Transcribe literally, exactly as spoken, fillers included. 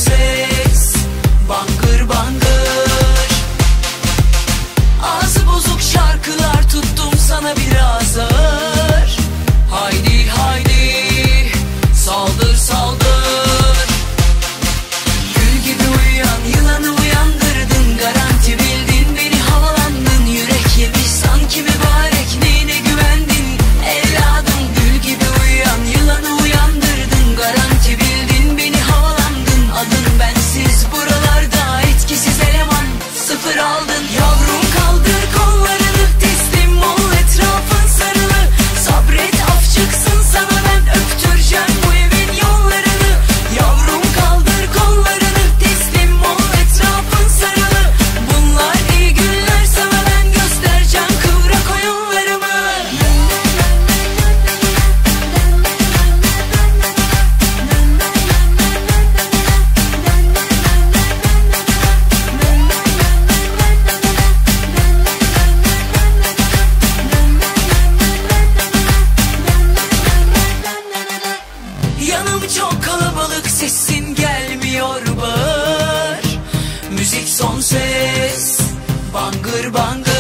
ses, bangır bangır. Ağzı bozuk şarkılar tuttum sana biraz ağır. Haydi haydi saldır saldır. Gül gibi uyuyan yılanı uyandırdın, garanti bildin beni havalandın. Yürek yemiş sanki mübarek, neyine güvendin evladım. Gül gibi uyuyan yılanı uyandırdın, garanti bildin beni havalandın. Adın bensiz buralarda etkisiz eleman, sıfır aldın. Yavrum kaldır kollarını, teslim ol etrafın sarılı. Sabret af çıksın sana, ben öptüreceğim bu evin yollarını. Yavrum kaldır kollarını, teslim ol etrafın sarılı. Bunlar iyi günler sana, ben göstereceğim kıvrak oyunlarımı. Yanım çok kalabalık, sesin gelmiyor bağır. Müzik son ses, bangır bangır.